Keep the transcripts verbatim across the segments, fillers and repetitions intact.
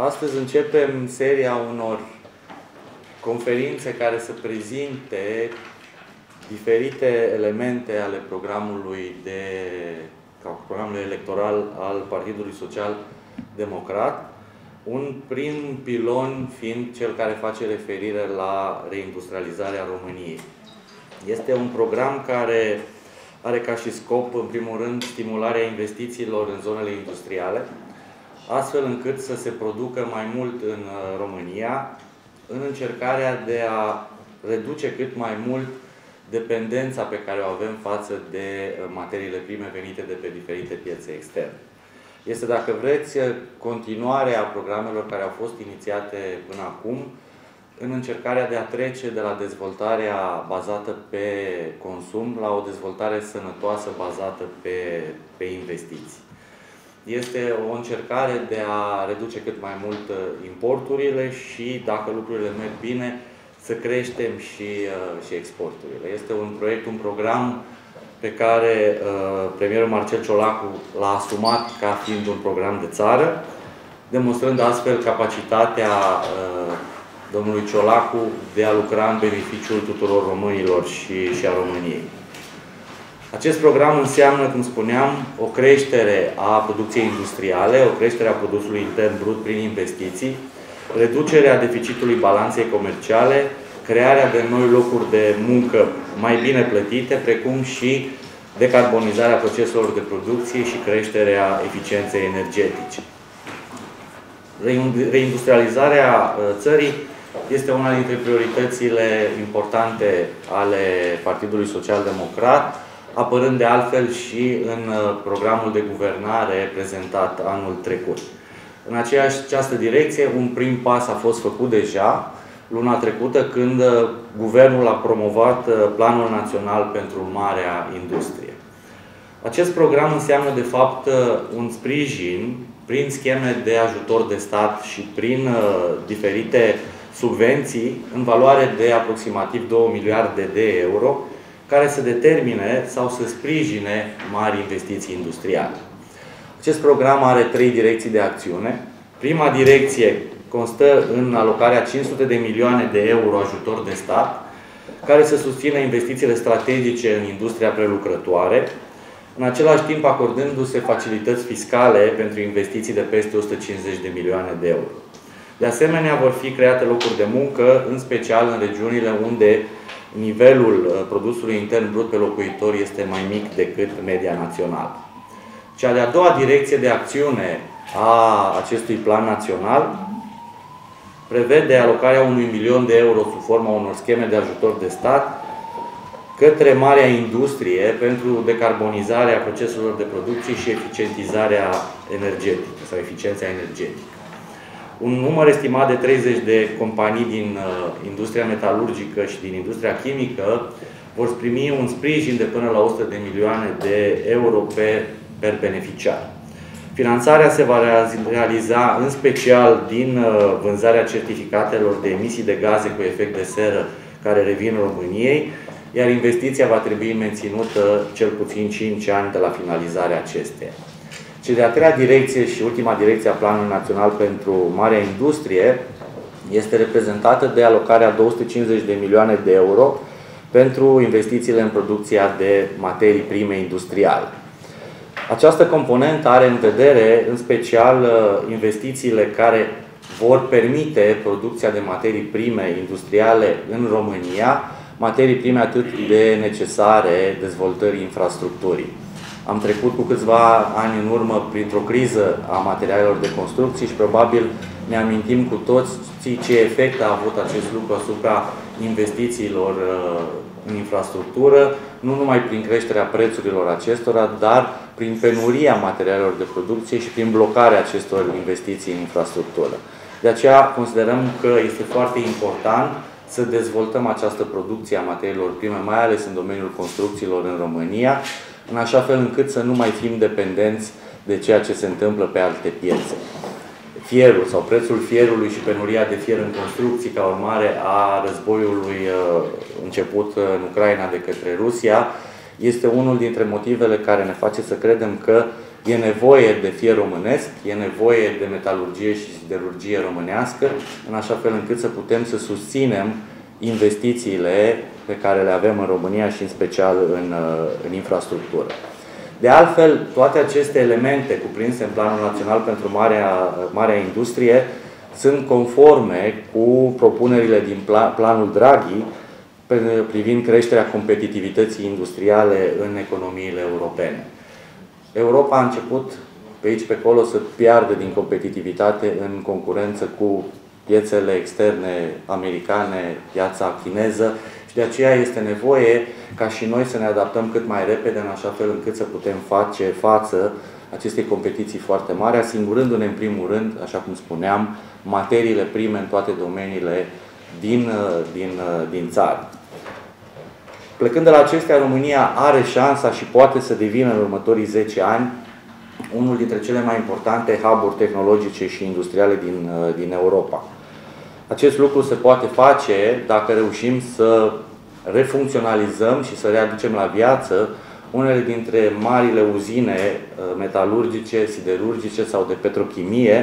Astăzi începem seria unor conferințe care să prezinte diferite elemente ale programului, de, programului electoral al Partidului Social Democrat, un prim pilon fiind cel care face referire la reindustrializarea României. Este un program care are ca și scop, în primul rând, stimularea investițiilor în zonele industriale, astfel încât să se producă mai mult în România, în încercarea de a reduce cât mai mult dependența pe care o avem față de materiile prime venite de pe diferite piețe externe. Este, dacă vreți, continuarea programelor care au fost inițiate până acum, în încercarea de a trece de la dezvoltarea bazată pe consum la o dezvoltare sănătoasă bazată pe, pe investiții. Este o încercare de a reduce cât mai mult importurile și, dacă lucrurile merg bine, să creștem și, și exporturile. Este un proiect, un program pe care uh, premierul Marcel Ciolacu l-a asumat ca fiind un program de țară, demonstrând astfel capacitatea uh, domnului Ciolacu de a lucra în beneficiul tuturor românilor și, și a României. Acest program înseamnă, cum spuneam, o creștere a producției industriale, o creștere a produsului intern brut prin investiții, reducerea deficitului balanței comerciale, crearea de noi locuri de muncă mai bine plătite, precum și decarbonizarea proceselor de producție și creșterea eficienței energetice. Reindustrializarea țării este una dintre prioritățile importante ale Partidului Social Democrat, apărând de altfel și în programul de guvernare prezentat anul trecut. În aceeași această direcție, un prim pas a fost făcut deja luna trecută, când Guvernul a promovat Planul Național pentru Marea Industrie. Acest program înseamnă, de fapt, un sprijin prin scheme de ajutor de stat și prin uh, diferite subvenții în valoare de aproximativ două miliarde de euro, care să determine sau să sprijine mari investiții industriale. Acest program are trei direcții de acțiune. Prima direcție constă în alocarea cinci sute de milioane de euro ajutor de stat, care să susțină investițiile strategice în industria prelucrătoare, în același timp acordându-se facilități fiscale pentru investiții de peste o sută cincizeci de milioane de euro. De asemenea, vor fi create locuri de muncă, în special în regiunile unde nivelul produsului intern brut pe locuitor este mai mic decât media națională. Cea de-a doua direcție de acțiune a acestui plan național prevede alocarea unui milion de euro sub forma unor scheme de ajutor de stat către marea industrie pentru decarbonizarea proceselor de producție și eficientizarea energetică sau eficiența energetică. Un număr estimat de treizeci de companii din uh, industria metalurgică și din industria chimică vor primi un sprijin de până la o sută de milioane de euro pe, per beneficiar. Finanțarea se va realiza în special din uh, vânzarea certificatelor de emisii de gaze cu efect de seră care revin României, iar investiția va trebui menținută cel puțin cinci ani de la finalizarea acesteia. Cea de-a treia direcție și ultima direcție a Planului Național pentru Marea Industrie este reprezentată de alocarea două sute cincizeci de milioane de euro pentru investițiile în producția de materii prime industriale. Această componentă are în vedere, în special, investițiile care vor permite producția de materii prime industriale în România, materii prime atât de necesare dezvoltării infrastructurii. Am trecut cu câțiva ani în urmă printr-o criză a materialelor de construcții și probabil ne amintim cu toți ce efect a avut acest lucru asupra investițiilor în infrastructură, nu numai prin creșterea prețurilor acestora, dar prin penuria materialelor de producție și prin blocarea acestor investiții în infrastructură. De aceea considerăm că este foarte important să dezvoltăm această producție a materiilor prime, mai ales în domeniul construcțiilor în România, în așa fel încât să nu mai fim dependenți de ceea ce se întâmplă pe alte piețe. Fierul sau prețul fierului și penuria de fier în construcții ca urmare a războiului început în Ucraina de către Rusia este unul dintre motivele care ne face să credem că E nevoie de fier românesc, e nevoie de metalurgie și siderurgie românească, în așa fel încât să putem să susținem investițiile pe care le avem în România și în special în, în infrastructură. De altfel, toate aceste elemente cuprinse în Planul Național pentru Marea, Marea Industrie sunt conforme cu propunerile din Planul Draghi privind creșterea competitivității industriale în economiile europene. Europa a început pe aici pe acolo să piardă din competitivitate în concurență cu piețele externe americane, piața chineză, și de aceea este nevoie ca și noi să ne adaptăm cât mai repede, în așa fel încât să putem face față acestei competiții foarte mari, asigurându-ne în primul rând, așa cum spuneam, materiile prime în toate domeniile din, din, din țară. Plecând de la acestea, România are șansa și poate să devină în următorii zece ani unul dintre cele mai importante hub-uri tehnologice și industriale din, din Europa. Acest lucru se poate face dacă reușim să refuncționalizăm și să readucem la viață unele dintre marile uzine metalurgice, siderurgice sau de petrochimie,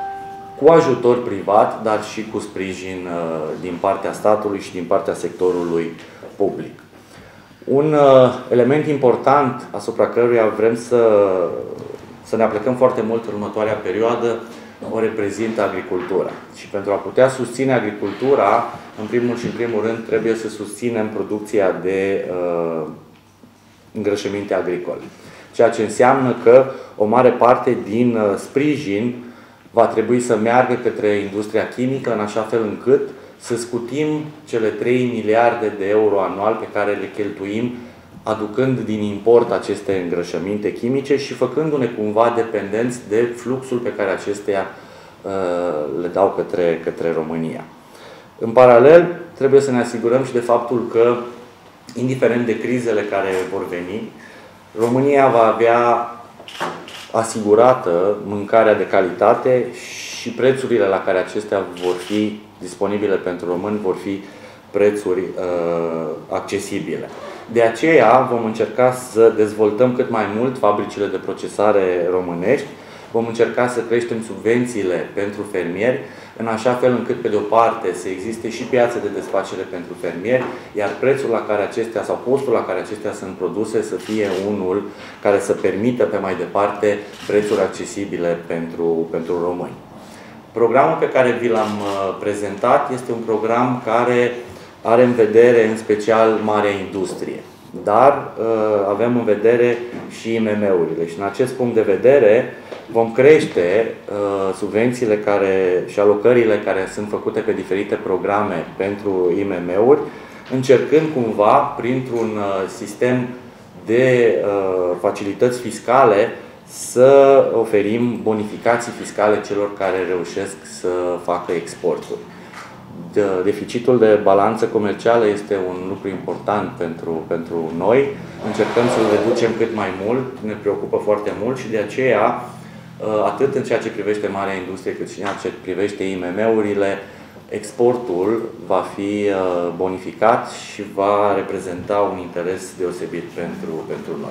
cu ajutor privat, dar și cu sprijin din partea statului și din partea sectorului public. Un element important asupra căruia vrem să, să ne aplicăm foarte mult în următoarea perioadă o reprezintă agricultura. Și pentru a putea susține agricultura, în primul și în primul rând, trebuie să susținem producția de uh, îngrășăminte agricole. Ceea ce înseamnă că o mare parte din uh, sprijin va trebui să meargă către industria chimică, în așa fel încât să scutim cele trei miliarde de euro anual pe care le cheltuim aducând din import aceste îngrășăminte chimice și făcându-ne cumva dependenți de fluxul pe care acestea uh, le dau către, către România. În paralel, trebuie să ne asigurăm și de faptul că, indiferent de crizele care vor veni, România va avea asigurată mâncarea de calitate și prețurile la care acestea vor fi disponibile pentru români vor fi prețuri uh, accesibile. De aceea vom încerca să dezvoltăm cât mai mult fabricile de procesare românești, vom încerca să creștem subvențiile pentru fermieri, în așa fel încât, pe de o parte, să existe și piață de desfacere pentru fermieri, iar prețul la care acestea, sau postul la care acestea sunt produse, să fie unul care să permită pe mai departe prețuri accesibile pentru, pentru români. Programul pe care vi l-am prezentat este un program care are în vedere în special marea industrie, dar uh, avem în vedere și I M M-urile. Și în acest punct de vedere vom crește uh, subvențiile care, și alocările care sunt făcute pe diferite programe pentru I M M-uri, încercând cumva, printr-un uh, sistem de uh, facilități fiscale, să oferim bonificații fiscale celor care reușesc să facă exporturi. Deficitul de balanță comercială este un lucru important pentru, pentru noi. Încercăm să-l reducem cât mai mult, ne preocupă foarte mult și de aceea, atât în ceea ce privește marea industrie, cât și în ceea ce privește I M M-urile, exportul va fi bonificat și va reprezenta un interes deosebit pentru, pentru noi.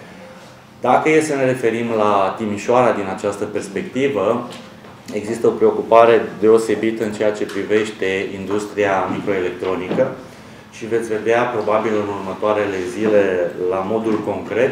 Dacă e să ne referim la Timișoara din această perspectivă, există o preocupare deosebită în ceea ce privește industria microelectronică și veți vedea probabil în următoarele zile, la modul concret,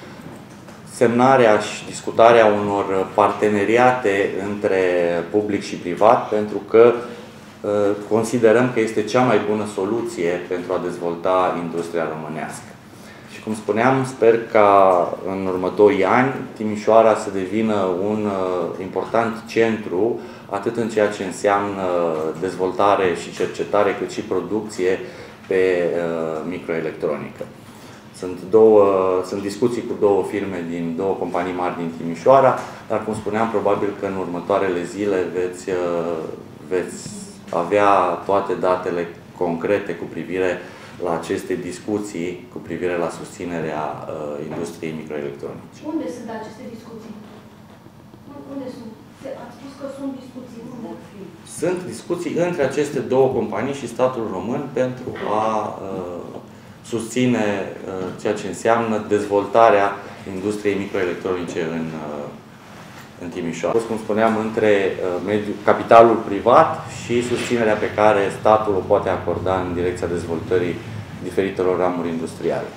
semnarea și discutarea unor parteneriate între public și privat, pentru că considerăm că este cea mai bună soluție pentru a dezvolta industria românească. Și cum spuneam, sper ca în următorii ani Timișoara să devină un uh, important centru, atât în ceea ce înseamnă dezvoltare și cercetare, cât și producție pe uh, microelectronică. Sunt, două, sunt discuții cu două firme, din două companii mari din Timișoara, dar cum spuneam, probabil că în următoarele zile veți, uh, veți avea toate datele concrete cu privire la aceste discuții cu privire la susținerea uh, industriei microelectronice. Unde sunt aceste discuții? Unde sunt? Ați spus că sunt discuții. Unde? Sunt discuții între aceste două companii și statul român pentru a uh, susține ceea ce înseamnă dezvoltarea industriei microelectronice în, în Timișoara. Cum spuneam, între mediul, capitalul privat și susținerea pe care statul o poate acorda în direcția dezvoltării diferitelor ramuri industriale.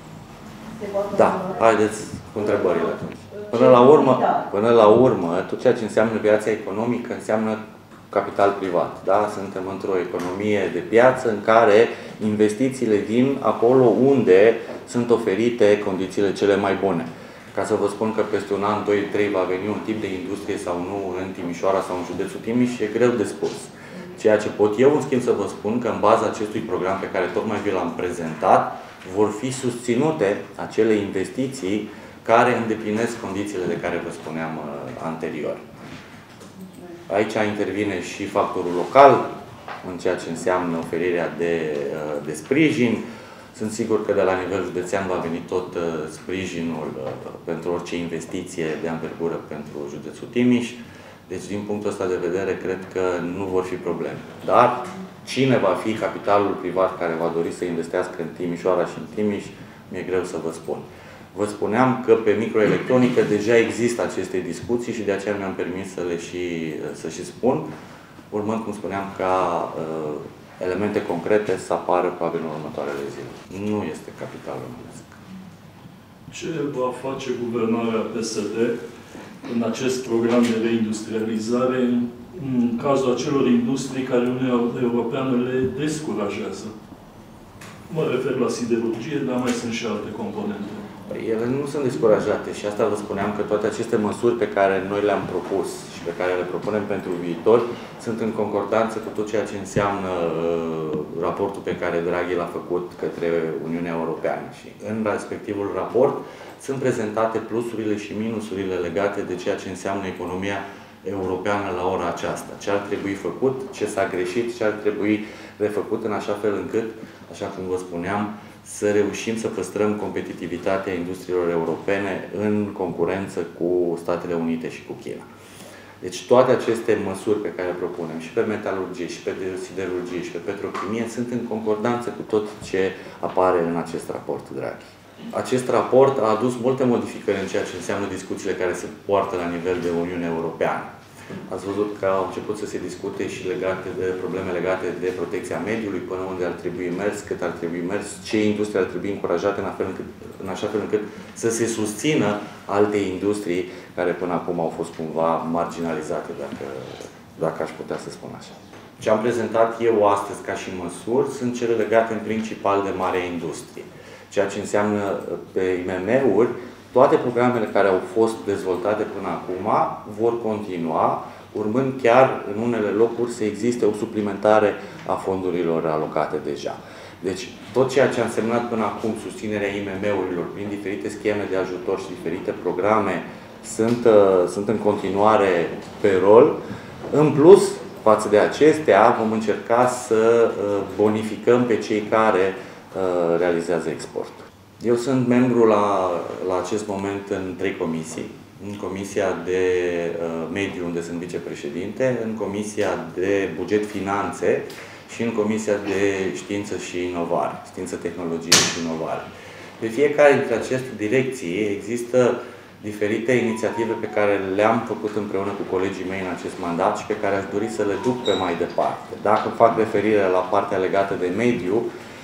Da, haideți cu întrebările atunci. Până la urmă, până la urmă, tot ceea ce înseamnă viața economică înseamnă capital privat. Da? Suntem într-o economie de piață în care investițiile vin acolo unde sunt oferite condițiile cele mai bune. Ca să vă spun că peste un an, doi, trei va veni un tip de industrie sau nu în Timișoara sau în județul Timiș, e greu de spus. Ceea ce pot eu, în schimb, să vă spun că în baza acestui program pe care tocmai vi l-am prezentat, vor fi susținute acele investiții care îndeplinesc condițiile de care vă spuneam uh, anterior. Aici intervine și factorul local, în ceea ce înseamnă oferirea de, uh, de sprijin. Sunt sigur că de la nivel județean va veni tot uh, sprijinul uh, pentru orice investiție de anvergură pentru județul Timiș. Deci, din punctul ăsta de vedere, cred că nu vor fi probleme. Dar cine va fi capitalul privat care va dori să investească în Timișoara și în Timiș, mi-e greu să vă spun. Vă spuneam că pe microelectronică deja există aceste discuții și de aceea mi-am permis să le și, să și spun, urmând, cum spuneam, ca uh, elemente concrete să apară probabil în următoarele zile. Nu este capital românesc. Ce va face guvernarea P S D în acest program de reindustrializare în, în cazul acelor industrii care Uniunea Europeană le descurajează? Mă refer la siderurgie, dar mai sunt și alte componente. Ele nu sunt descurajate și asta vă spuneam că toate aceste măsuri pe care noi le-am propus și pe care le propunem pentru viitor sunt în concordanță cu tot ceea ce înseamnă uh, raportul pe care Draghi l-a făcut către Uniunea Europeană. Și în respectivul raport sunt prezentate plusurile și minusurile legate de ceea ce înseamnă economia europeană la ora aceasta. Ce ar trebui făcut, ce s-a greșit, ce ar trebui refăcut în așa fel încât, așa cum vă spuneam, să reușim să păstrăm competitivitatea industriilor europene în concurență cu Statele Unite și cu China. Deci toate aceste măsuri pe care le propunem, și pe metalurgie, și pe siderurgie, și pe petrochimie, sunt în concordanță cu tot ce apare în acest raport, Draghi. Acest raport a adus multe modificări în ceea ce înseamnă discuțiile care se poartă la nivel de Uniunea Europeană. Ați văzut că au început să se discute și legate de probleme legate de protecția mediului, până unde ar trebui mers, cât ar trebui mers, ce industrie ar trebui încurajate în, fel încât, în așa fel încât să se susțină alte industrii care până acum au fost cumva marginalizate, dacă, dacă aș putea să spun așa. Ce am prezentat eu astăzi ca și măsuri sunt cele legate în principal de mare industrie. Ceea ce înseamnă pe I M M-uri, toate programele care au fost dezvoltate până acum vor continua, urmând chiar în unele locuri să existe o suplimentare a fondurilor alocate deja. Deci, tot ceea ce a însemnat până acum susținerea I M M-urilor prin diferite scheme de ajutor și diferite programe sunt, sunt în continuare pe rol. În plus, față de acestea, vom încerca să bonificăm pe cei care realizează export. Eu sunt membru la, la acest moment în trei comisii. În Comisia de uh, Mediu, unde sunt vicepreședinte, în Comisia de Buget Finanțe și în Comisia de Știință și Inovare, Știință, Tehnologie și Inovare. Pe fiecare dintre aceste direcții există diferite inițiative pe care le-am făcut împreună cu colegii mei în acest mandat și pe care aș dori să le duc pe mai departe. Dacă fac referire la partea legată de mediu,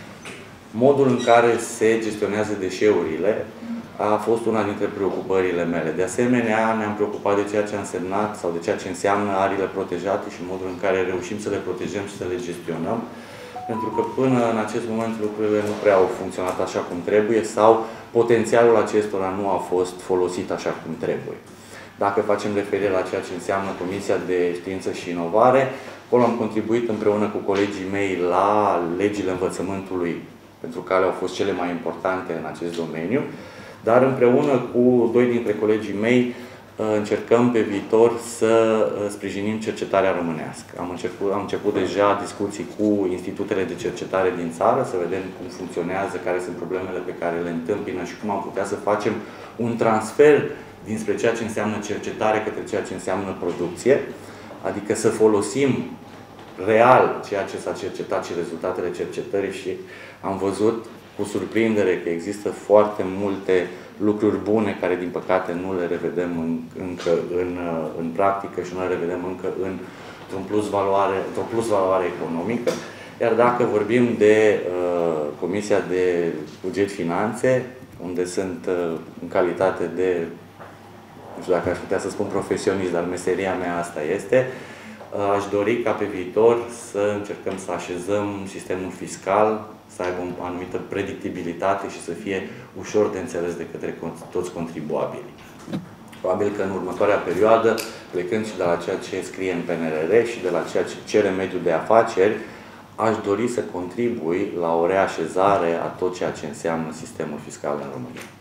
modul în care se gestionează deșeurile a fost una dintre preocupările mele. De asemenea, ne-am preocupat de ceea ce a însemnat sau de ceea ce înseamnă ariile protejate și modul în care reușim să le protejăm și să le gestionăm. Pentru că până în acest moment lucrurile nu prea au funcționat așa cum trebuie sau potențialul acestora nu a fost folosit așa cum trebuie. Dacă facem referire la ceea ce înseamnă Comisia de Știință și Inovare, acolo am contribuit împreună cu colegii mei la legile învățământului, pentru că au fost cele mai importante în acest domeniu, dar împreună cu doi dintre colegii mei încercăm pe viitor să sprijinim cercetarea românească. Am început, am început deja discuții cu institutele de cercetare din țară, să vedem cum funcționează, care sunt problemele pe care le întâmpină și cum am putea să facem un transfer dinspre ceea ce înseamnă cercetare către ceea ce înseamnă producție, adică să folosim real ceea ce s-a cercetat și rezultatele cercetării și am văzut cu surprindere că există foarte multe lucruri bune care, din păcate, nu le revedem în, încă în, în practică și nu le revedem încă în, într-un plus valoare, într-o plus valoare economică. Iar dacă vorbim de uh, Comisia de Buget Finanțe, unde sunt uh, în calitate de, nu știu dacă aș putea să spun profesionist, dar meseria mea asta este, uh, aș dori ca pe viitor să încercăm să așezăm sistemul fiscal, să aibă o anumită predictibilitate și să fie ușor de înțeles de către toți contribuabilii. Probabil că în următoarea perioadă, plecând și de la ceea ce scrie în P N R R și de la ceea ce cere mediul de afaceri, aș dori să contribui la o reașezare a tot ceea ce înseamnă sistemul fiscal în România.